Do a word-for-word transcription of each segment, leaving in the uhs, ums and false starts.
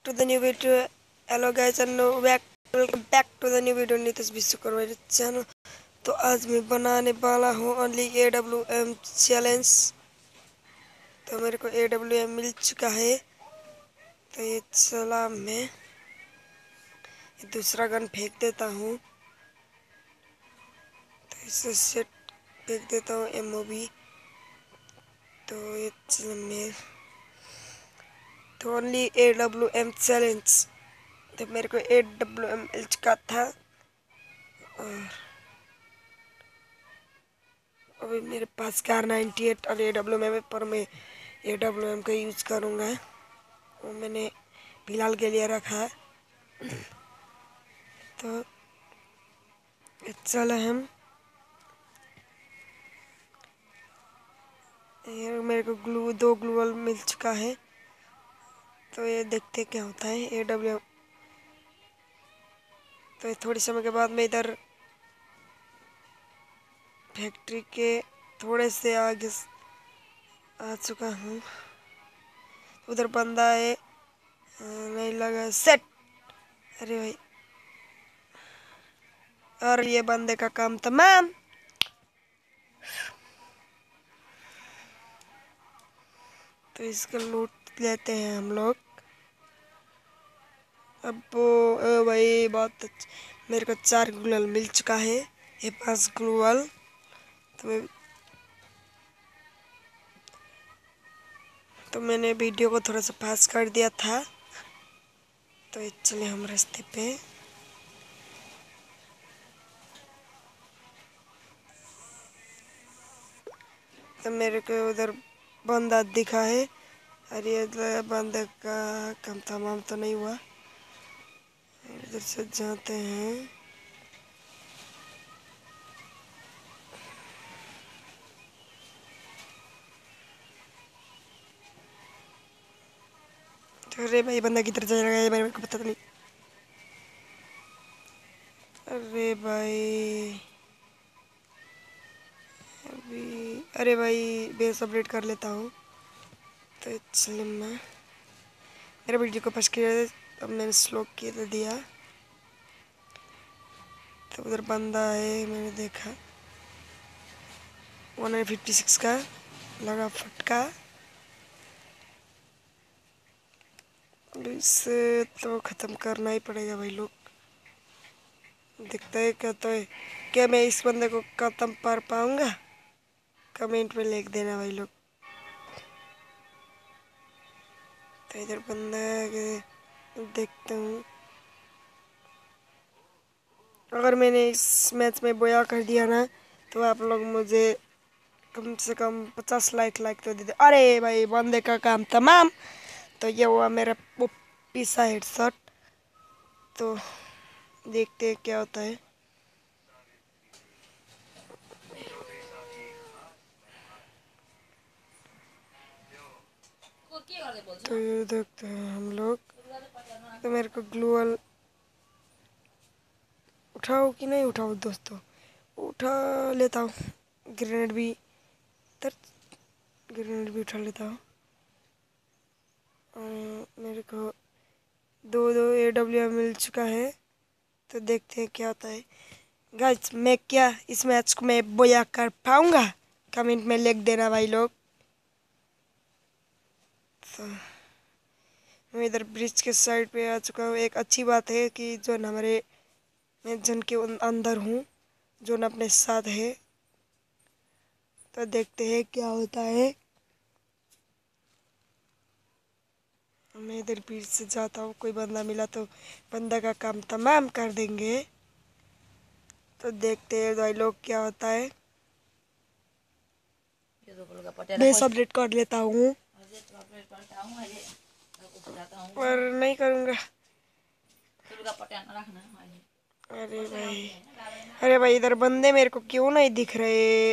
to the new video. Hello guys and back welcome back to the new video Nitish Vishwakarma मेरे channel. तो आज मैं बनाने वाला हूँ only A W M challenge. तो मेरे को ए डब्ल्यू एम मिल चुका है। तो ये चला मैं ये दूसरा गन फेंक देता हूँ। तो इसे सेट फेंक देता हूँ एम ओ बी। तो ये चला मैं तो only A W M challenge. तो मेरे को ए डब्ल्यू एम मिल चुका था और अभी मेरे पास कार नाइन्टी एट और ए डब्ल्यू एम है, पर मैं ए डब्ल्यू एम का यूज करूँगा। वो मैंने फिलहाल के लिए रखा है। तो चलो हम ये मेरे को ग्लू दो ग्लूअल मिल चुका है। तो ये देखते क्या होता है ए डब्ल्यू एम। तो ये थोड़ी समय के बाद मैं इधर फैक्ट्री के थोड़े से आगे आ चुका हूँ। उधर बंदा है, नहीं लगा सेट। अरे भाई, और ये बंदे का काम तमाम। तो इसका लूट लेते हैं हम लोग। अब ओ भाई बहुत अच्छा, मेरे को चार ग्लूअल मिल चुका है। ये पांच ग्लूअल। तो मैं तो मैंने वीडियो को थोड़ा सा पास कर दिया था। तो चले हम रास्ते पे। तो मेरे को उधर बंदा दिखा है। अरे ये बंदे का काम तमाम तो नहीं हुआ। इधर से जाते हैं। तो अरे भाई, बंदा किधर जा रहा है मेरे को पता नहीं। अरे भाई अभी अरे भाई बेस अपडेट कर लेता हूँ। तो चलिए मैं मेरे वीडियो को फंस किया, अब मैंने स्लो किया दिया। तो उधर बंदा है, मैंने देखा वन फिफ्टी सिक्स का लगा फटका। इसे तो ख़त्म करना ही पड़ेगा भाई लोग। दिखता है क्या तो है क्या मैं इस बंदे को ख़त्म कर पाऊँगा? कमेंट में लिख देना भाई लोग। तो इधर बंदा देखता हूँ। अगर मैंने इस मैच में बोया कर दिया ना, तो आप लोग मुझे कम से कम पचास लाइक लाइक तो दे दे। अरे भाई, बंदे का काम तमाम। तो ये हुआ मेरा वो पीसा हेडशॉट। तो देखते हैं क्या होता है। तो ये देखते हैं हम लोग। तो मेरे को ग्लूअल उठाओ कि नहीं उठाओ दोस्तों? उठा लेता हूँ। ग्रेनेड भी तर ग्रेनेड भी उठा लेता हूँ। मेरे को दो दो ए डब्ल्यू एम मिल चुका है। तो देखते हैं क्या होता है। गाइस, मैं क्या इस मैच को मैं बोया कर पाऊँगा? कमेंट में लिख देना भाई लोग। तो मैं इधर ब्रिज के साइड पे आ चुका हूँ। एक अच्छी बात है कि जो हमारे मैं जन के अंदर हूँ, जो न अपने साथ है। तो देखते हैं क्या होता है। मैं इधर ब्रिज से जाता हूँ, कोई बंदा मिला तो बंदा का काम तमाम कर देंगे। तो देखते हैं भाई लोग क्या होता है। मैं अपडेट कर लेता हूँ पर नहीं करूँगा। अरे भाई अरे भाई इधर बंदे मेरे को क्यों नहीं दिख रहे?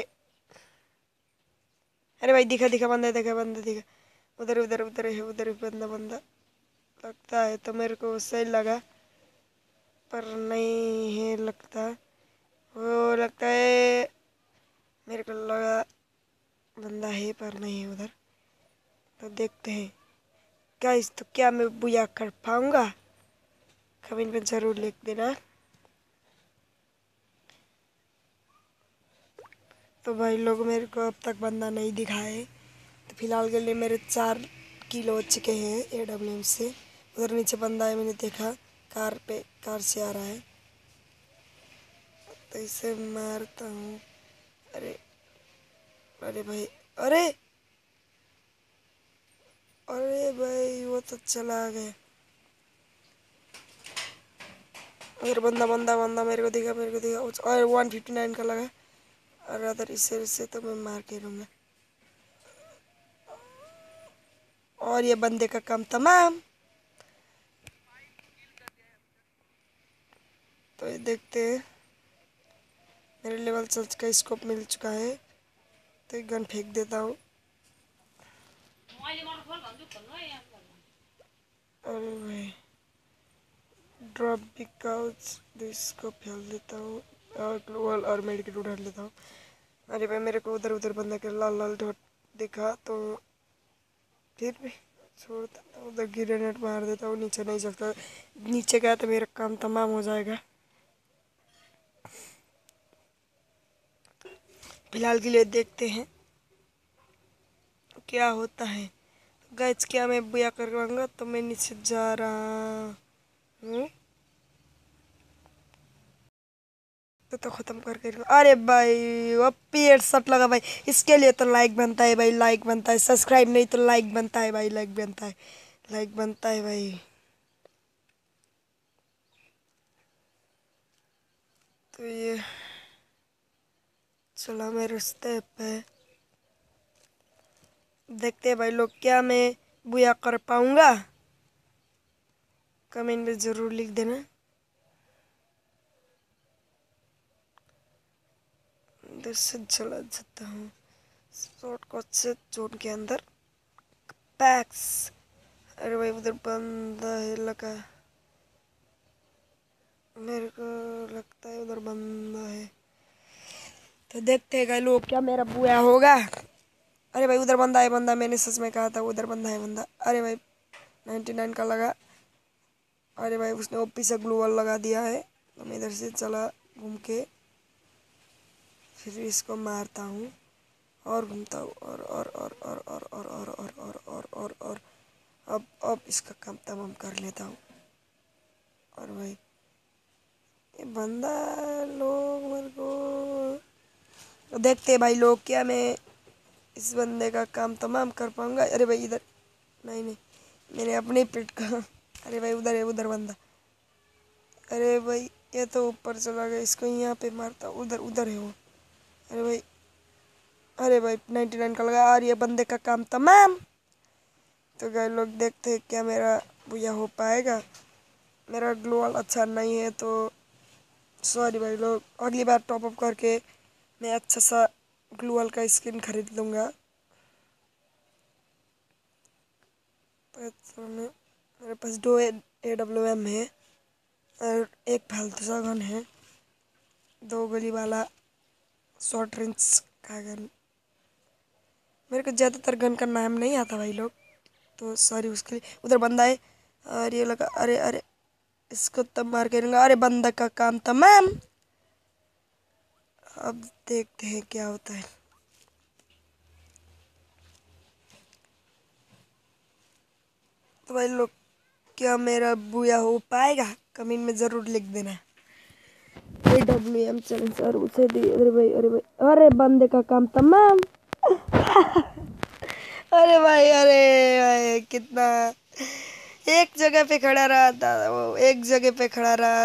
अरे भाई दिखा दिखा बंदा दिखा बंदा दिखा। उधर उधर उधर है, उधर ही बंदा बंदा लगता है। तो मेरे को सही लगा, पर नहीं है लगता। वो लगता है मेरे को लगा बंदा है, पर नहीं है उधर। तो देखते हैं गाइस तो क्या मैं बुया कर पाऊंगा? कमेंट में जरूर लिख देना। तो भाई लोग मेरे को अब तक बंदा नहीं दिखा है, तो फिलहाल के लिए मेरे चार किलो हो चुके हैं ए डब्ल्यू एम से। उधर नीचे बंदा है, मैंने देखा कार पे, कार से आ रहा है, तो इसे मारता हूँ। अरे अरे भाई, अरे अरे भाई वो तो चला गया। अगर बंदा बंदा बंदा मेरे को दिखा, मेरे को दिखा। और वन फिफ्टी नाइन का लगा। और अदर इससे इससे तो मैं मार के रहूँगा। और ये बंदे का काम तमाम। तो ये देखते हैं, मेरे लेवल चल का स्कोप मिल चुका है, तो एक गन फेंक देता हूँ। अरे भाई ड्रॉप बिकॉज इसको फेल देता हूँ और ग्लोबल और मेडिकेट उठा लेता हूँ। अरे भाई मेरे को उधर उधर बंदा के लाल लाल डॉट दिखा, तो फिर भी छोड़ देता हूँ, उधर ग्रेनेड मार देता हूँ। नीचे नहीं चलता, नीचे गया तो मेरा काम तमाम हो जाएगा। फिलहाल के लिए देखते हैं क्या होता है। गैस क्या मैं बुया करवाऊंगा, तो मैं नीचे जा रहा हूँ। तो, तो खत्म करके, अरे भाई वो पेड़ शट लगा भाई। इसके लिए तो लाइक बनता है भाई, लाइक बनता है। सब्सक्राइब नहीं तो लाइक बनता है भाई, लाइक बनता है, लाइक बनता है भाई। तो ये चला मेरे रास्ते पे, देखते हैं भाई लोग क्या मैं बुया कर पाऊंगा। कमेंट में जरूर लिख देना। इधर से चला जाता हूँ शॉर्टकट से जोन के अंदर। पैक्स, अरे भाई उधर बंदा है लगा, मेरे को लगता है उधर बंदा है। तो देखते हैं गाइस लोग क्या मेरा बुया होगा। अरे भाई उधर बंदा है, बंदा, मैंने सच में कहा था उधर बंदा है बंदा। अरे भाई नाइन्टी नाइन का लगा। अरे भाई उसने ओपी से ग्लू वॉल लगा दिया है, तो मैं इधर से चला घूम के, फिर इसको मारता हूँ और घूमता हूँ और और और और और और और और और और और और अब अब इसका काम तमाम कर लेता हूँ। और भाई ये बंदा लोग मेरे को, तो देखते भाई लोग क्या मैं इस बंदे का काम तमाम कर पाऊंगा। अरे भाई इधर, नहीं नहीं, मैंने अपने पेट का। अरे भाई उधर है, उधर बंदा। अरे भाई ये तो ऊपर चला गया, इसको यहाँ पे मारता, उधर उधर है वो। अरे भाई, अरे भाई नाइन्टी नाइन का लगा और ये बंदे का काम तमाम। तो गए लोग देखते हैं क्या मेरा भैया हो पाएगा। मेरा ग्लोअल अच्छा नहीं है, तो सॉरी भाई लोग, अगली बार टॉप अप करके मैं अच्छा सा ग्लोअल का स्किन खरीद लूँगा। तो मेरे पास दो ए डब्ल्यू एम है और एक फालतू सा गन है, दो गोली वाला शॉर्ट रेंज का गन। मेरे को ज़्यादातर गन का नाम नहीं आता भाई लोग, तो सॉरी उसके लिए। उधर बंदा है और ये लगा, अरे अरे इसको तब मार के रहूँगा। अरे बंदा का काम तमाम। अब देखते हैं क्या होता है। तो भाई लोग क्या मेरा बुया हो पाएगा, कमेंट में ज़रूर लिख देना। ए डब्ल्यू एम चैलेंज और उसे दी। अरे भाई, अरे भाई, अरे बंदे का काम तमाम। अरे भाई, अरे भाई कितना एक जगह पे खड़ा रहा था वो, एक जगह पे खड़ा रहा।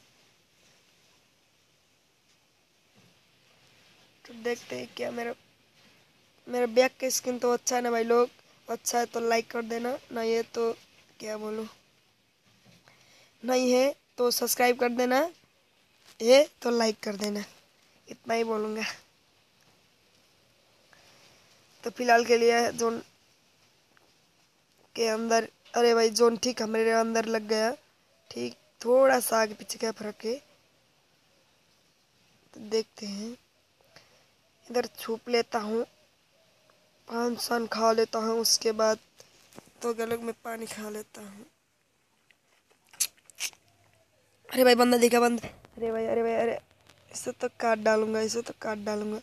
तो देखते हैं क्या मेरा मेरा बैक का स्किन तो अच्छा है ना भाई लोग। अच्छा है तो लाइक कर देना, नहीं है तो क्या बोलूँ, नहीं है तो सब्सक्राइब कर देना, है तो लाइक कर देना, इतना ही बोलूँगा। तो फिलहाल के लिए जोन के अंदर, अरे भाई जोन ठीक हमारे अंदर लग गया, ठीक थोड़ा सा आगे पीछे का फर्क है। तो देखते हैं, इधर छुप लेता हूँ, पान सान खा लेता हूँ, उसके बाद तो गलत में पानी खा लेता हूँ। अरे भाई बंदा दिखा बंद। अरे भाई अरे भाई अरे इसे तो काट डालूंगा, इसे तो काट डालूंगा।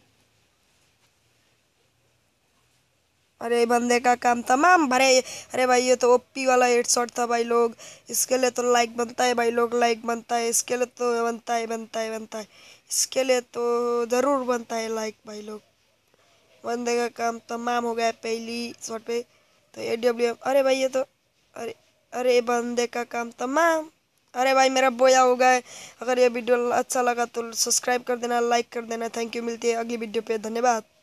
अरे बंदे का काम तमाम भरे। अरे भाई ये तो ओपी वाला हेडशॉट था भाई लोग। इसके लिए तो लाइक बनता है भाई लोग, लाइक बनता है इसके लिए तो बनता है बनता है बनता है इसके लिए तो ज़रूर बनता है लाइक भाई लोग। बंदे का काम तमाम हो गया है पहली शॉट पे। तो ए डब्ल्यू एम। अरे भाई ये तो अरे अरे बंदे का काम तमाम। अरे भाई मेरा बोया हो गया है। अगर ये वीडियो अच्छा लगा तो सब्सक्राइब कर देना, लाइक कर देना। थैंक यू, मिलती है अगली वीडियो पे, धन्यवाद।